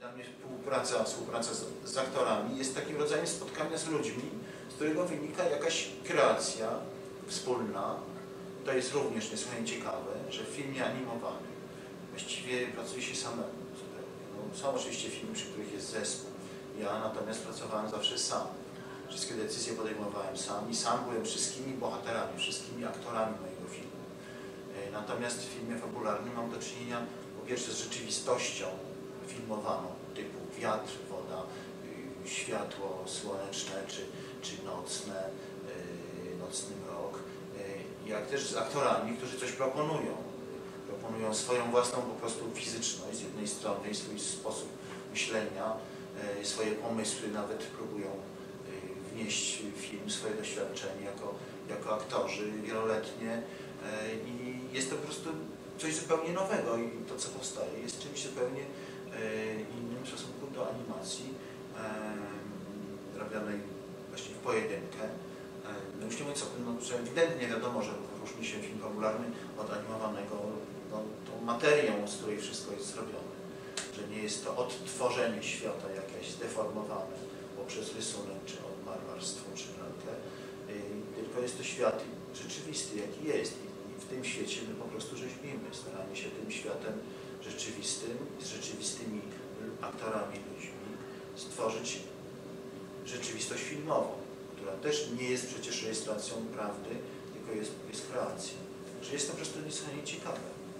Dla mnie współpraca z aktorami jest takim rodzajem spotkania z ludźmi, z którego wynika jakaś kreacja wspólna. To jest również niesłychanie ciekawe, że w filmie animowanym właściwie pracuje się samemu zupełnie. No, są oczywiście filmy, przy których jest zespół. Ja natomiast pracowałem zawsze sam. Wszystkie decyzje podejmowałem sam i sam byłem wszystkimi bohaterami, wszystkimi aktorami mojego filmu. Natomiast w filmie fabularnym mam do czynienia po pierwsze z rzeczywistością filmowaną, typu wiatr, woda, światło słoneczne czy nocne, nocny mrok, jak też z aktorami, którzy coś proponują. Proponują swoją własną po prostu fizyczność z jednej strony, swój sposób myślenia, swoje pomysły, nawet próbują wnieść w film swoje doświadczenie jako aktorzy wieloletnie i jest to po prostu coś zupełnie nowego i to, co powstaje, jest czymś zupełnie innym w stosunku do animacji robionej właśnie w pojedynkę. No już nie mówiąc o tym, że ewidentnie wiadomo, że różni się film fabularny od animowanego tą materią, z której wszystko jest zrobione. Że nie jest to odtworzenie świata jakieś zdeformowane poprzez rysunek, czy malarstwo, czy lalkę, tylko jest to świat rzeczywisty, jaki jest. I w tym świecie my po prostu rzeźbimy, staramy się tym światem rzeczywistym, z rzeczywistymi aktorami, ludźmi stworzyć rzeczywistość filmową, która też nie jest przecież rejestracją prawdy, tylko jest kreacją. Także jest to po prostu niesłychanie ciekawe.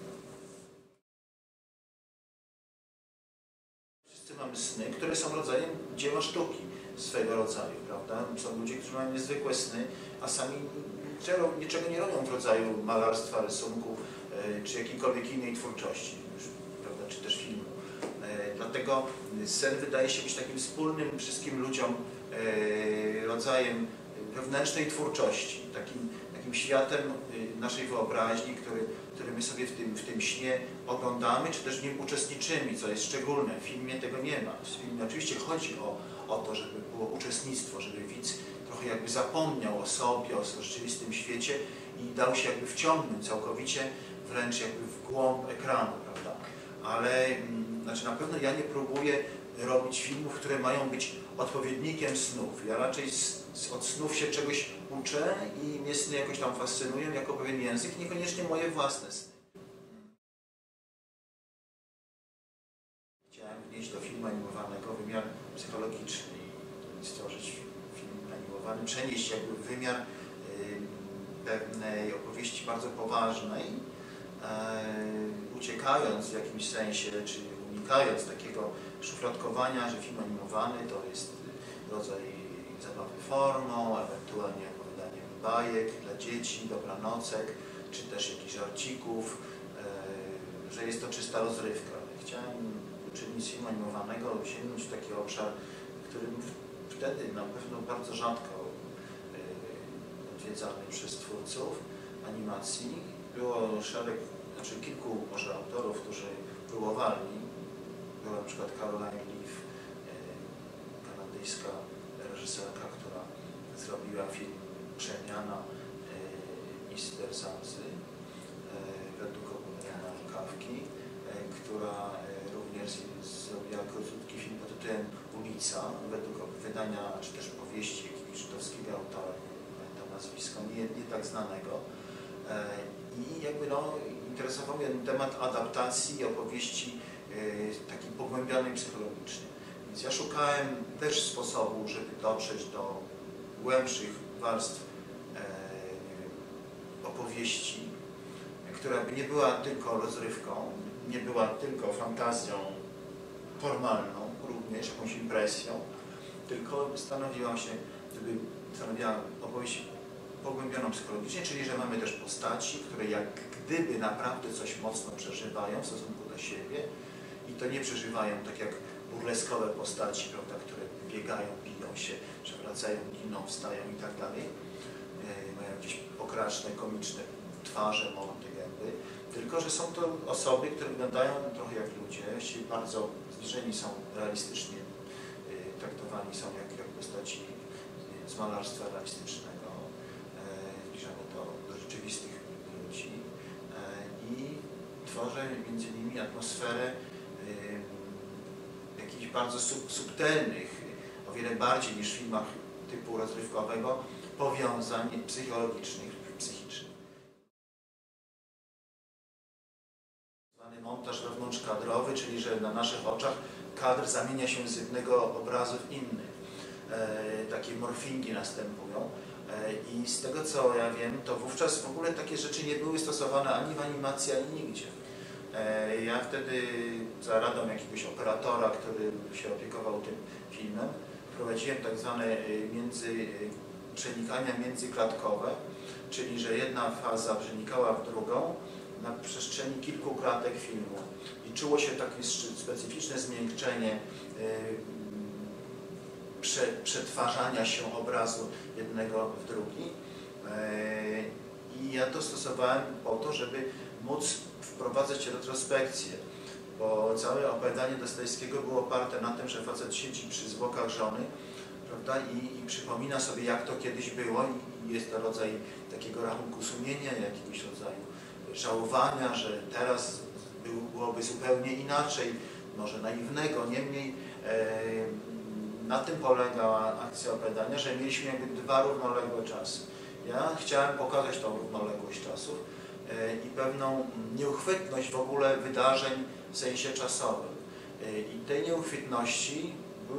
Wszyscy mamy sny, które są rodzajem dzieła sztuki swego rodzaju, prawda? Są ludzie, którzy mają niezwykłe sny, a sami niczego nie robią w rodzaju malarstwa, rysunku, czy jakiejkolwiek innej twórczości, prawda? Czy też filmu. Dlatego sen wydaje się być takim wspólnym wszystkim ludziom rodzajem wewnętrznej twórczości, takim światem naszej wyobraźni, który my sobie w tym śnie oglądamy, czy też w nim uczestniczymy, co jest szczególne. W filmie tego nie ma. W filmie oczywiście chodzi o to, żeby było uczestnictwo, żeby widz trochę jakby zapomniał o sobie, o rzeczywistym świecie i dał się jakby wciągnąć całkowicie, wręcz jakby w głąb ekranu, prawda? Ale znaczy na pewno ja nie próbuję robić filmów, które mają być odpowiednikiem snów. Ja raczej od snów się czegoś uczę i mnie sny jakoś tam fascynują jako pewien język, niekoniecznie moje własne sny. Chciałem wnieść do filmu animowanego wymiar psychologiczny i stworzyć film animowany, przenieść jakby wymiar pewnej opowieści bardzo poważnej, uciekając w jakimś sensie, czy unikając takiego szufladkowania, że film animowany to jest rodzaj zabawy formą, ewentualnie opowiadanie bajek dla dzieci, dobranocek, czy też jakichś żarcików, że jest to czysta rozrywka. Chciałem uczynić z filmu animowanego, sięgnąć w taki obszar, którym wtedy na pewno bardzo rzadko odwiedzany przez twórców animacji. Było kilku może autorów, którzy próbowali. Była na przykład Caroline Leaf, kanadyjska reżyserka, która zrobiła film Przemiana Mr. Zamzy według opowiadania Kawki, która również zrobiła krótki film pod tytułem Ulica, według wydania, czy też powieści jakiegoś żydowskiego autora, to nazwisko, nie tak znanego. I jakby interesował mnie temat adaptacji opowieści takiej pogłębionej psychologicznie. Więc ja szukałem też sposobu, żeby dotrzeć do głębszych warstw opowieści, która by nie była tylko rozrywką, nie była tylko fantazją formalną, również jakąś impresją, tylko stanowiła opowieść pogłębioną psychologicznie, czyli że mamy też postaci, które jak gdyby naprawdę coś mocno przeżywają w stosunku do siebie i to nie przeżywają tak jak burleskowe postaci, prawda, które biegają, biją się, przewracają, giną, wstają i tak dalej. Mają jakieś okraczne, komiczne twarze, mordy, gęby, tylko że są to osoby, które wyglądają trochę jak ludzie, właściwie bardzo zbliżeni są realistycznie, traktowani są jak postaci z malarstwa realistycznego, zbliżone do rzeczywistych ludzi i tworzę między nimi atmosferę jakichś bardzo subtelnych, o wiele bardziej niż w filmach typu rozrywkowego, powiązań psychologicznych, psychicznych. Montaż wewnątrzkadrowy, czyli że na naszych oczach kadr zamienia się z jednego obrazu w inny. Takie morfingi następują. I z tego co ja wiem, to wówczas w ogóle takie rzeczy nie były stosowane ani w animacji, ani nigdzie. Ja wtedy za radą jakiegoś operatora, który się opiekował tym filmem, prowadziłem tak zwane przenikania międzyklatkowe, czyli że jedna faza przenikała w drugą na przestrzeni kilku klatek filmu i czuło się takie specyficzne zmiękczenie przetwarzania się obrazu jednego w drugi. I ja to stosowałem po to, żeby móc wprowadzać retrospekcję, bo całe opowiadanie Dostojewskiego było oparte na tym, że facet siedzi przy zwłokach żony, prawda, i przypomina sobie, jak to kiedyś było, i jest to rodzaj takiego rachunku sumienia, jakiegoś rodzaju żałowania, że teraz byłoby zupełnie inaczej, może naiwnego, niemniej na tym polegała akcja opowiadania, że mieliśmy jakby dwa równoległe czasy. Ja chciałem pokazać tą równoległość czasów i pewną nieuchwytność w ogóle wydarzeń w sensie czasowym. I tej nieuchwytności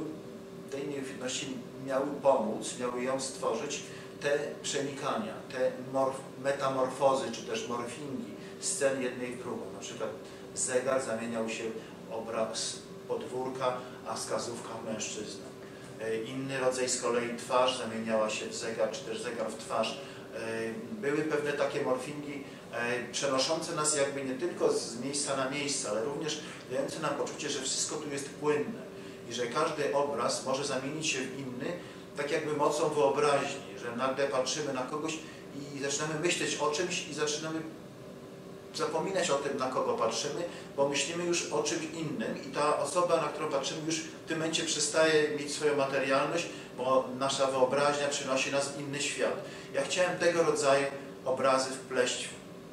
miały pomóc, miały ją stworzyć te przenikania, te metamorfozy, czy też morfingi scen jednej w drugą. Na przykład zegar zamieniał się w obraz podwórka, a wskazówka w mężczyznę. Inny rodzaj z kolei twarz zamieniała się w zegar, czy też zegar w twarz. Były pewne takie morfingi przenoszące nas jakby nie tylko z miejsca na miejsce, ale również dające nam poczucie, że wszystko tu jest płynne i że każdy obraz może zamienić się w inny, tak jakby mocą wyobraźni, że nagle patrzymy na kogoś i zaczynamy myśleć o czymś i zaczynamy zapominać o tym, na kogo patrzymy, bo myślimy już o czymś innym i ta osoba, na którą patrzymy, już w tym momencie przestaje mieć swoją materialność, bo nasza wyobraźnia przynosi nas w inny świat. Ja chciałem tego rodzaju obrazy wpleść,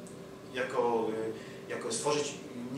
jako stworzyć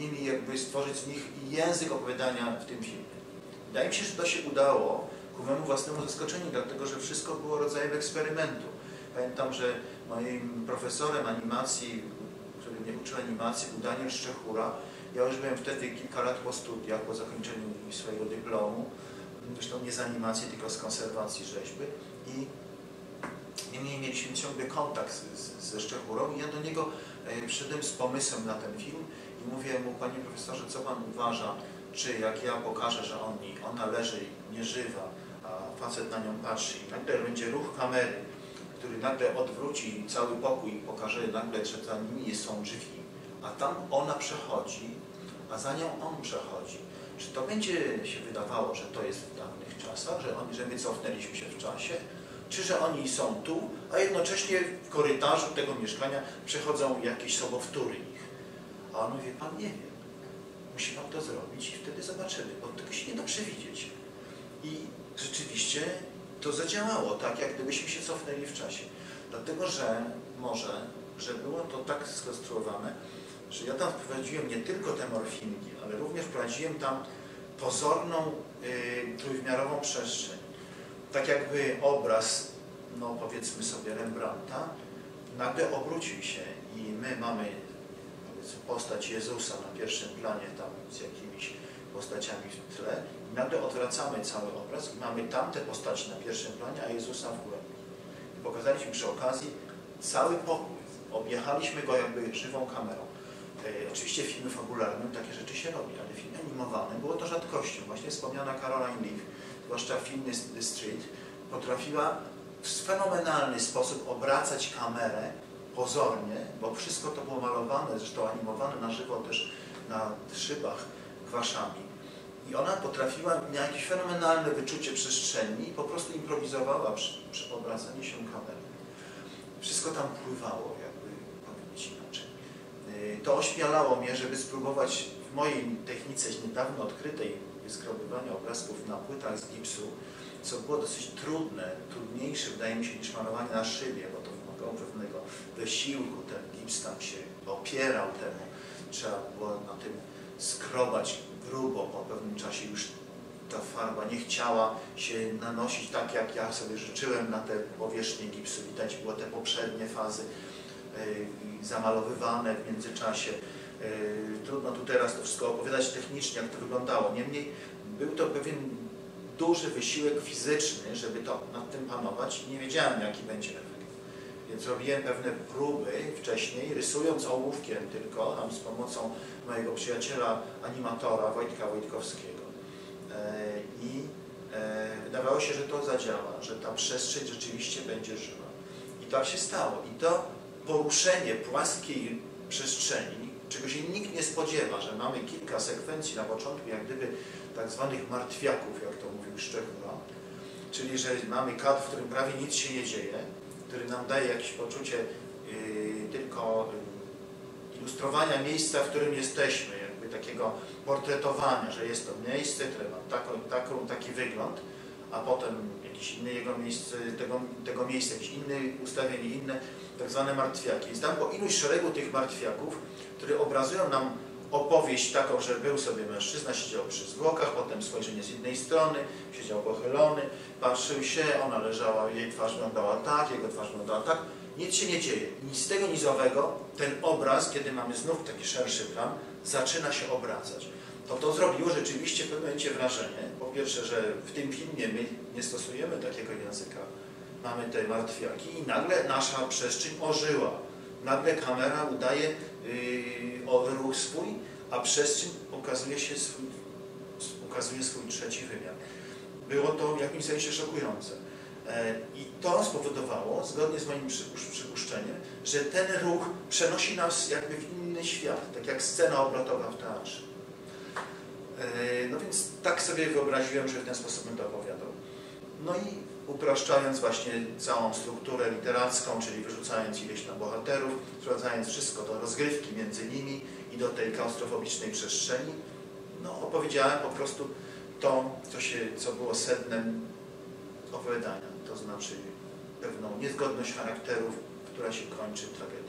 z nich język opowiadania w tym filmie. Wydaje mi się, że to się udało ku memu własnemu zaskoczeniu, dlatego że wszystko było rodzajem eksperymentu. Pamiętam, że moim profesorem animacji, który mnie uczył animacji, był Daniel Szczechura. Ja już byłem wtedy kilka lat po studiach, po zakończeniu swojego dyplomu, zresztą nie z animacji, tylko z konserwacji rzeźby. I niemniej mieliśmy ciągle kontakt ze Szczechurą i ja do niego przyszedłem z pomysłem na ten film i mówię mu: panie profesorze, co pan uważa, czy jak ja pokażę, że ona leży nieżywa, a facet na nią patrzy i nagle będzie ruch kamery, który nagle odwróci cały pokój i pokaże nagle, że za nimi są drzwi, a tam ona przechodzi, a za nią on przechodzi. Czy to będzie się wydawało, że to jest w dawnych czasach, że my cofnęliśmy się w czasie, czy że oni są tu, a jednocześnie w korytarzu tego mieszkania przechodzą jakieś sobowtóry ich. A on mówi: pan nie wie, musi pan to zrobić i wtedy zobaczymy, bo tego się nie da przewidzieć. I rzeczywiście to zadziałało tak, jak gdybyśmy się cofnęli w czasie. Dlatego, że że było to tak skonstruowane, że ja tam wprowadziłem nie tylko te morfingi, ale również wprowadziłem tam pozorną, trójwymiarową przestrzeń. Tak jakby obraz, no powiedzmy sobie Rembrandta, nagle obrócił się i my mamy, powiedzmy, postać Jezusa na pierwszym planie tam z jakimiś postaciami w tle i nagle odwracamy cały obraz i mamy tamte postaci na pierwszym planie, a Jezusa w głębi. I pokazaliśmy przy okazji cały pokój. Objechaliśmy go jakby żywą kamerą. Oczywiście w filmie fabularnym takie rzeczy się robi, ale w filmie animowanym było to rzadkością. Właśnie wspomniana Caroline Leaf, zwłaszcza w filmie The Street, potrafiła w fenomenalny sposób obracać kamerę pozornie, bo wszystko to było malowane, zresztą animowane na żywo też na szybach gwaszami. I ona potrafiła, miała jakieś fenomenalne wyczucie przestrzeni i po prostu improwizowała przy obracaniu się kamery. Wszystko tam pływało, jakby powiedzieć inaczej. To ośmielało mnie, żeby spróbować w mojej technice niedawno odkrytej skrobywania obrazków na płytach z gipsu, co było dosyć trudne, trudniejsze wydaje mi się niż malowanie na szybie, bo to wymagało pewnego wysiłku, ten gips tam się opierał temu, trzeba było na tym skrobać grubo, po pewnym czasie już ta farba nie chciała się nanosić tak, jak ja sobie życzyłem na te powierzchnie gipsu. Widać było te poprzednie fazy zamalowywane w międzyczasie. Trudno tu teraz to wszystko opowiadać technicznie, jak to wyglądało. Niemniej był to pewien duży wysiłek fizyczny, żeby to nad tym panować i nie wiedziałem, jaki będzie efekt. Więc robiłem pewne próby wcześniej, rysując ołówkiem tylko, tam z pomocą mojego przyjaciela, animatora Wojtka Wojtkowskiego. I wydawało się, że to zadziała, że ta przestrzeń rzeczywiście będzie żywa. I tak się stało. I to poruszenie płaskiej przestrzeni, czego się nikt nie spodziewa, że mamy kilka sekwencji na początku, jak gdyby tak zwanych martwiaków, jak to mówił Szczechura, czyli że mamy kadr, w którym prawie nic się nie dzieje, który nam daje jakieś poczucie tylko ilustrowania miejsca, w którym jesteśmy, jakby takiego portretowania, że jest to miejsce, które ma taki wygląd, a potem jakieś inne jego miejsce, tego miejsca, jakieś inne ustawienie, inne tak zwane martwiaki. Jest tam po iluś szeregu tych martwiaków, które obrazują nam opowieść taką, że był sobie mężczyzna, siedział przy zwłokach, potem spojrzenie z jednej strony, siedział pochylony, patrzył się, ona leżała, jej twarz wyglądała tak, jego twarz wyglądała tak. Nic się nie dzieje. Nic z tego nizowego ten obraz, kiedy mamy znów taki szerszy plan, zaczyna się obracać. To zrobiło rzeczywiście w pewnym momencie wrażenie. Po pierwsze, że w tym filmie my nie stosujemy takiego języka. Mamy te martwiaki i nagle nasza przestrzeń ożyła. Nagle kamera udaje ruch swój, a przestrzeń ukazuje swój trzeci wymiar. Było to w jakimś sensie szokujące. I to spowodowało, zgodnie z moim przypuszczeniem, że ten ruch przenosi nas jakby w inny świat, tak jak scena obrotowa w teatrze. No więc tak sobie wyobraziłem, że w ten sposób będę opowiadał. No i upraszczając właśnie całą strukturę literacką, czyli wyrzucając ileś tam bohaterów, sprowadzając wszystko do rozgrywki między nimi i do tej klaustrofobicznej przestrzeni, no opowiedziałem po prostu to, co było sednem opowiadania, to znaczy pewną niezgodność charakterów, która się kończy tragedią.